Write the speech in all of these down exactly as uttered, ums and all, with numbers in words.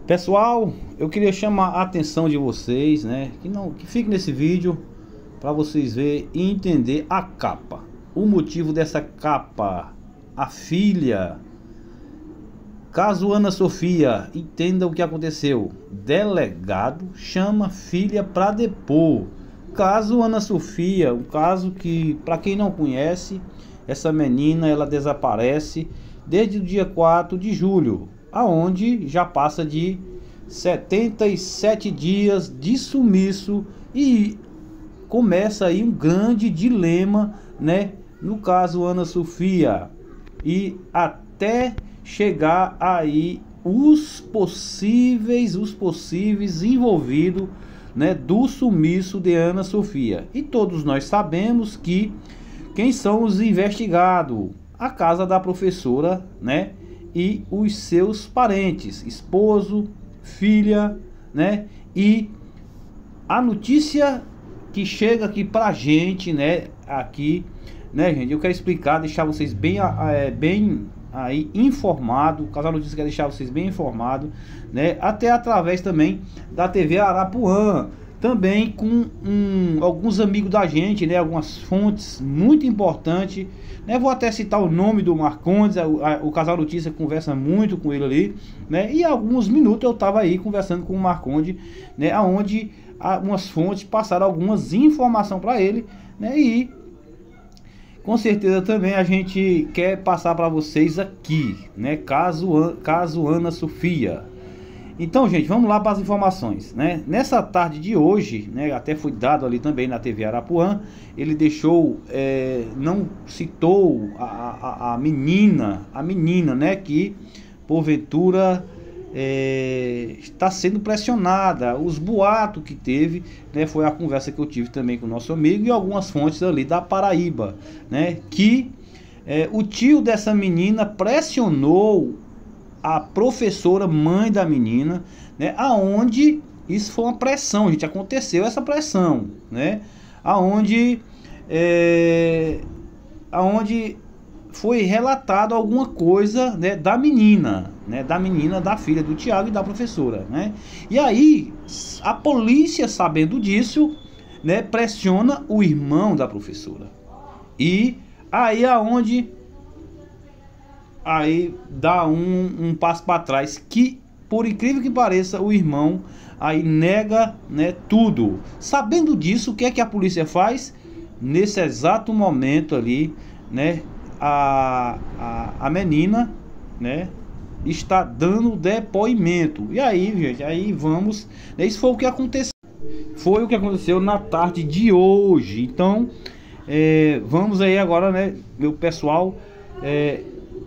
Pessoal, eu queria chamar a atenção de vocês, né? Que não, que fique nesse vídeo para vocês verem e entender a capa. O motivo dessa capa. A filha. Caso Ana Sofia, entenda o que aconteceu. Delegado chama filha para depor. Caso Ana Sofia, um caso que, para quem não conhece, essa menina ela desaparece desde o dia quatro de julho, aonde já passa de setenta e sete dias de sumiço e começa aí um grande dilema, né? No caso Ana Sofia, e até chegar aí os possíveis, os possíveis envolvidos, né, do sumiço de Ana Sofia. E todos nós sabemos que quem são os investigados? A casa da professora, né? E os seus parentes, esposo, filha, né? E a notícia que chega aqui pra gente, né? Aqui, né, gente? Eu quero explicar, deixar vocês bem, é, bem aí informado. O Casal Notícias quer deixar vocês bem informados, né? Até através também da T V Arapuã. Também com um, alguns amigos da gente, né? Algumas fontes muito importantes, né? Vou até citar o nome do Marcondes. O, a, o Casal Notícia conversa muito com ele ali, né? E há alguns minutos eu estava aí conversando com o Marcondes, né? Onde umas fontes passaram algumas informações para ele, né? E com certeza também a gente quer passar para vocês aqui, né? Caso, caso Ana Sofia. Então, gente, vamos lá para as informações, né? Nessa tarde de hoje, né, até foi dado ali também na T V Arapuã, ele deixou, é, não citou a, a, a menina, a menina, né, que porventura é, está sendo pressionada. Os boatos que teve, né, foi a conversa que eu tive também com o nosso amigo e algumas fontes ali da Paraíba, né, que é, o tio dessa menina pressionou a professora mãe da menina, né, aonde isso foi uma pressão, gente, aconteceu essa pressão, né, aonde é, aonde foi relatado alguma coisa, né, da menina, né, da menina, da filha do Tiago e da professora, né, e aí a polícia, sabendo disso, né, pressiona o irmão da professora, e aí aonde aí dá um, um passo para trás, que por incrível que pareça o irmão aí nega, né, tudo. Sabendo disso, o que é que a polícia faz? Nesse exato momento ali, né, a, a, a menina, né, está dando depoimento. E aí, gente, aí vamos, né, isso foi o que aconteceu, foi o que aconteceu na tarde de hoje. Então, é, vamos aí agora, né, meu pessoal, é,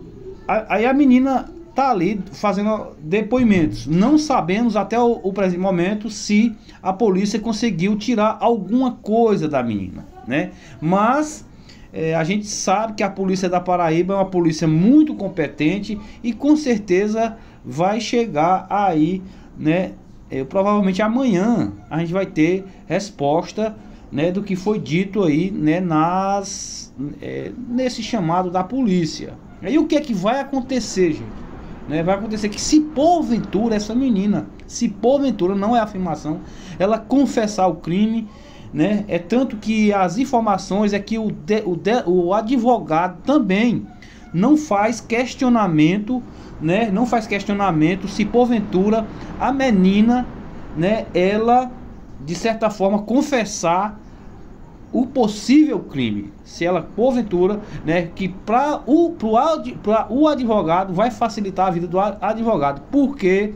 aí a menina tá ali fazendo depoimentos. Não sabemos até o, o presente momento se a polícia conseguiu tirar alguma coisa da menina, né? Mas é, a gente sabe que a polícia da Paraíba é uma polícia muito competente e com certeza vai chegar aí, né? É, provavelmente amanhã a gente vai ter resposta, né, do que foi dito aí, né, nas, é, nesse chamado da polícia. Aí o que é que vai acontecer, gente? Né, vai acontecer que se porventura essa menina, se porventura, não é afirmação, ela confessar o crime, né, é tanto que as informações é que o, de, o, de, o advogado também não faz questionamento, né, não faz questionamento se porventura a menina, né, ela de certa forma confessar o possível crime, se ela porventura, né, que para o, o advogado vai facilitar a vida do advogado, porque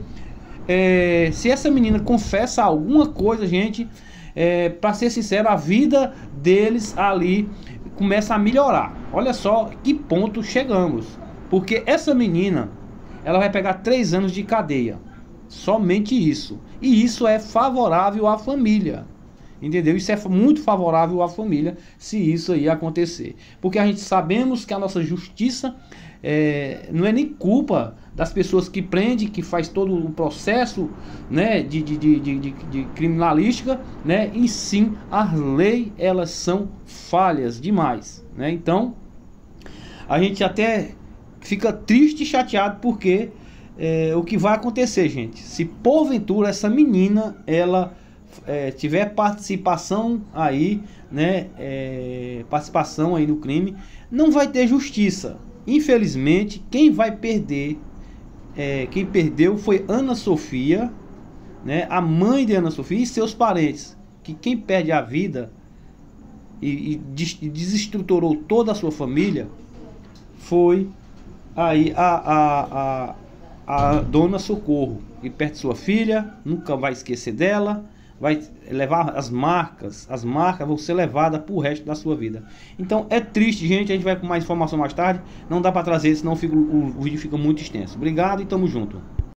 é, se essa menina confessa alguma coisa, gente, é, para ser sincero, a vida deles ali começa a melhorar. Olha só que ponto chegamos, porque essa menina, ela vai pegar três anos de cadeia, somente isso, e isso é favorável à família. Entendeu? Isso é muito favorável à família se isso aí acontecer. Porque a gente sabemos que a nossa justiça é, não é nem culpa das pessoas que prendem, que faz todo o processo, né, de, de, de, de, de criminalística, né, e sim as leis, elas são falhas demais, né? Então a gente até fica triste e chateado porque é, o que vai acontecer, gente. Se porventura essa menina, ela é, tiver participação aí, né, é, participação aí no crime, não vai ter justiça. Infelizmente, quem vai perder, é, quem perdeu foi Ana Sofia, né, a mãe de Ana Sofia e seus parentes. Que quem perde a vida e, e desestruturou toda a sua família foi aí a, a, a, a dona Socorro, que perde sua filha, nunca vai esquecer dela, vai levar as marcas, as marcas vão ser levadas pro resto da sua vida. Então é triste, gente, a gente vai com mais informação mais tarde, não dá para trazer, senão fica, o, o vídeo fica muito extenso. Obrigado e tamo junto.